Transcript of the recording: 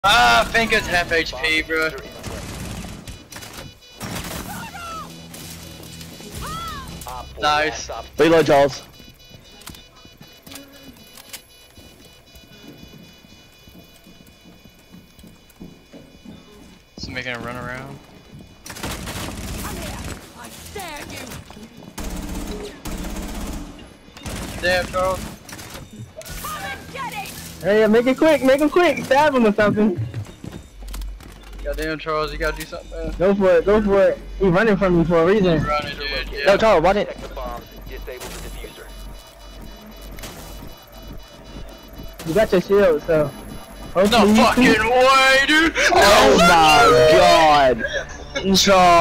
Ah, Finka's half HP, bro. Nice. Reload, Charles. Just making a run around. Come here. I dare you. Damn, Charles. Come and get it. Hey, make it quick, stab him or something. Goddamn, Charles, you gotta do something, man. Go for it. He's running from me for a reason. Running, dude. Yeah. No, Charles, run it. Protect the bomb. Disable the diffuser. You got your shield, so. No fucking way, dude! Oh my god. Charles.